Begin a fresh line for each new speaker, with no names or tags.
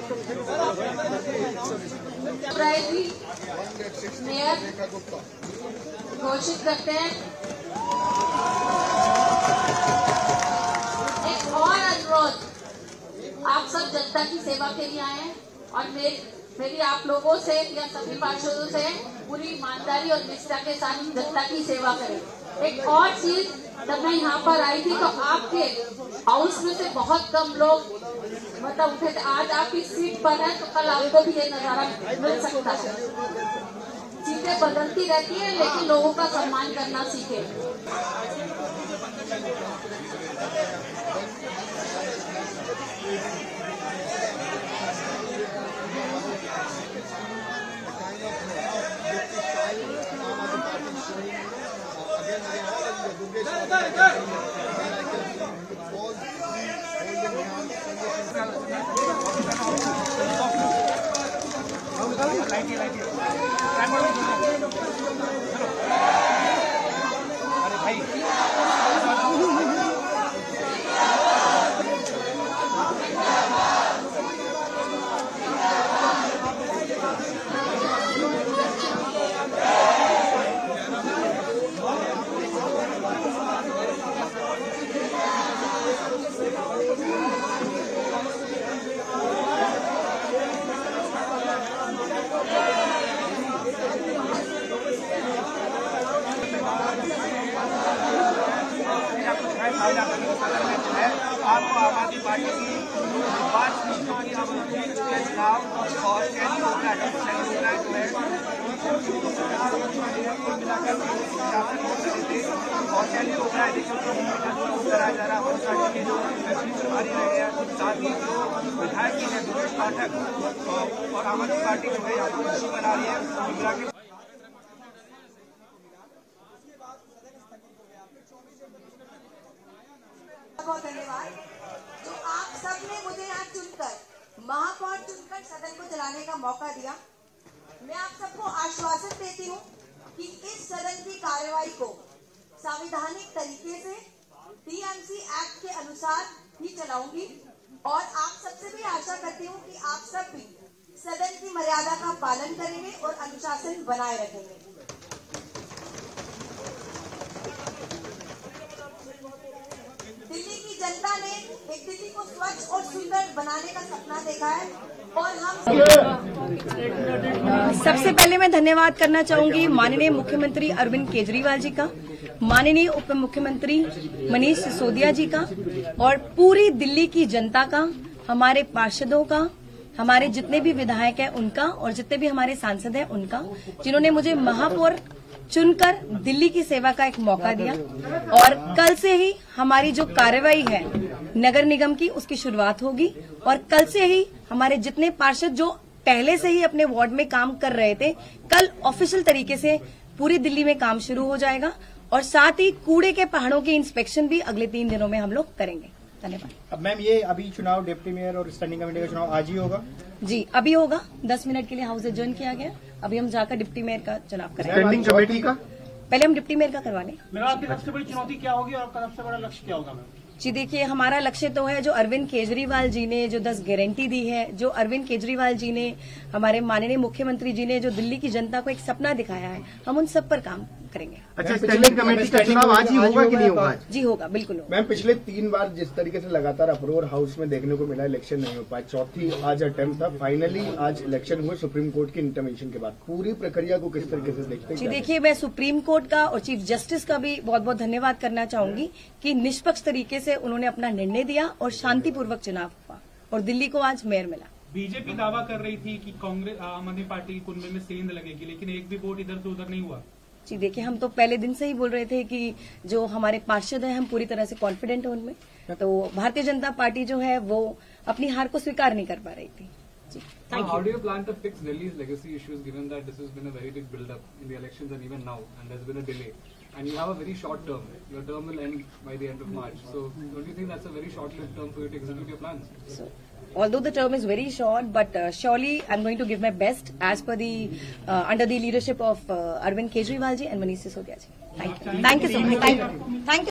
Mayor घोषित करते हैं। एक और अनुरोध, आप सब जनता की सेवा के लिए आए हैं और मेरी आप लोगों से या सभी पार्षदों से पूरी ईमानदारी और निष्ठा के साथ जनता की सेवा करें। एक और चीज, जब मैं यहाँ पर आई थी तो आपके हाउस में से बहुत कम लोग मतलब उठे थे। आज आपकी सीट पर है तो कल आपको भी ये नजारा मिल सकता है। सीटें बदलती रहती है लेकिन लोगों का सम्मान करना सीखे।
आपको आम आदमी पार्टी की बात के खिलाफ और चैनी होना है जो है और चैनी होना है कराया जा रहा है। पार्टी के जो प्रभारी रहे हैं, साथ ही जो विधायक हैं दुर्गेश पाठक और आम आदमी पार्टी जो है यहाँ पर खुशी मना रही है।
बहुत धन्यवाद। तो आप सबने मुझे यहाँ चुनकर, महापौर चुनकर सदन को चलाने का मौका दिया। मैं आप सबको आश्वासन देती हूँ कि इस सदन की कार्यवाही को संवैधानिक तरीके से टीएमसी एक्ट के अनुसार ही चलाऊंगी और आप सबसे भी आशा करती हूँ कि आप सब भी सदन की मर्यादा का पालन करेंगे और अनुशासन बनाए रखेंगे। दिल्ली की जनता ने एक दिल्ली को स्वच्छ और सुंदर बनाने का सपना देखा है और हम
सबसे पहले मैं धन्यवाद करना चाहूंगी माननीय मुख्यमंत्री अरविंद केजरीवाल जी का, माननीय उप मुख्यमंत्री मनीष सिसोदिया जी का और पूरी दिल्ली की जनता का, हमारे पार्षदों का, हमारे जितने भी विधायक हैं उनका और जितने भी हमारे सांसद हैं उनका, जिन्होंने मुझे महापौर चुनकर दिल्ली की सेवा का एक मौका दिया। और कल से ही हमारी जो कार्रवाई है नगर निगम की उसकी शुरुआत होगी और कल से ही हमारे जितने पार्षद जो पहले से ही अपने वार्ड में काम कर रहे थे, कल ऑफिशियल तरीके से पूरी दिल्ली में काम शुरू हो जाएगा और साथ ही कूड़े के पहाड़ों की इंस्पेक्शन भी अगले 3 दिनों में हम लोग करेंगे। धन्यवाद।
अब मैम ये अभी चुनाव डिप्टी मेयर और स्टैंडिंग कमेटी का चुनाव आज ही होगा?
जी अभी होगा। 10 मिनट के लिए हाउस एडजर्न किया गया। अभी हम जाकर डिप्टी मेयर का चुनाव करेंगे।
स्टैंडिंग कमेटी का
पहले हम डिप्टी मेयर का करवा लें।
मेरा आपकी सबसे बड़ी चुनौती क्या होगी और आपका सबसे बड़ा लक्ष्य क्या होगा मैम?
जी देखिए, हमारा लक्ष्य तो है जो अरविंद केजरीवाल जी ने जो 10 गारंटी दी है, जो अरविंद केजरीवाल जी ने, हमारे माननीय मुख्यमंत्री जी ने जो दिल्ली की जनता को एक सपना दिखाया है, हम उन सब पर काम करेंगे।
अच्छा, स्टैंडिंग कमेटी का चुनाव आज ही होगा कि नहीं होगा?
जी होगा, बिल्कुल होगा।
मैम पिछले 3 बार जिस तरीके से लगातार अप्रोर हाउस में देखने को मिला, इलेक्शन नहीं हो पाया, चौथी आज अटेम्प्ट था, फाइनली आज इलेक्शन हुए सुप्रीम कोर्ट की इंटरवेंशन के बाद, पूरी प्रक्रिया को किस तरीके से देखते हैं?
जी देखिए, मैं सुप्रीम कोर्ट का और चीफ जस्टिस का भी बहुत बहुत धन्यवाद करना चाहूंगी कि निष्पक्ष तरीके से उन्होंने अपना निर्णय दिया और शांतिपूर्वक चुनाव हुआ और दिल्ली को आज मेयर मिला।
बीजेपी दावा कर रही थी कि कांग्रेस आम आदमी पार्टी कुनबे में सेंध लगेगी, लेकिन एक भी वोट इधर से उधर नहीं हुआ।
जी देखिए, हम तो पहले दिन से ही बोल रहे थे कि जो हमारे पार्षद हैं हम पूरी तरह से कॉन्फिडेंट हैं उनमें, तो भारतीय जनता पार्टी जो है वो अपनी हार को स्वीकार नहीं कर पा रही थी। जी
thank you. How do you plan to fix Delhi's legacy issues given that this has been a very big build up in the elections and even now and there has been a delay and you have a very short term. Your term will end by the end of March. So don't you think that's a very short-lived term for you to execute your plans?
So, although the term is very short, but surely I'm going to give my best as per the under the leadership of Arvind Kejriwal ji and Manish Sisodia ji. Thank you. Thank you so much. Thank you.